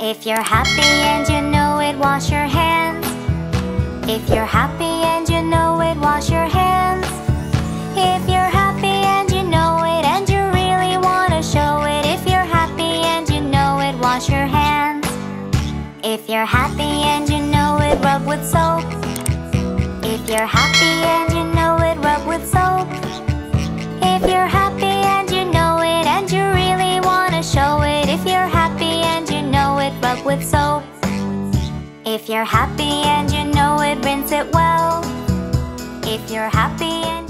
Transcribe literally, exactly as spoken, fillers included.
If you're happy and you know it, wash your hands. If you're happy and you know it, wash your hands. If you're happy and you know it and you really want to show it, if you're happy and you know it, wash your hands. If you're happy and you know it, rub with soap. If you're happy and you know it, rub with soap. If you're happy and you know it and you really want to show it, if you're happy and you know it, rub with soap. If you're happy and you know it, rinse it well. If you're happy and